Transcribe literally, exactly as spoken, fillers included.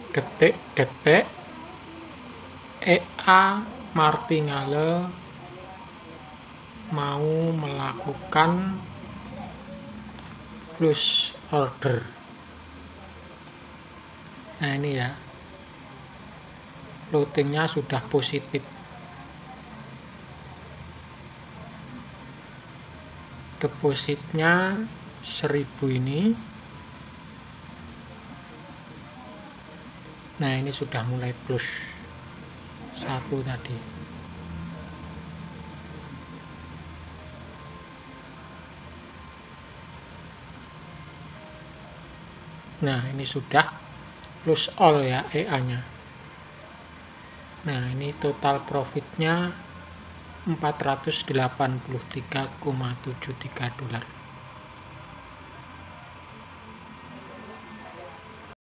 detik-detik E A Martingale mau melakukan close order. Nah ini ya, floatingnya sudah positif. Depositnya seribu ini. Nah ini sudah mulai plus satu tadi. Nah ini sudah plus all ya E A nya. Nah ini total profitnya empat ratus delapan puluh tiga koma tujuh tiga dolar.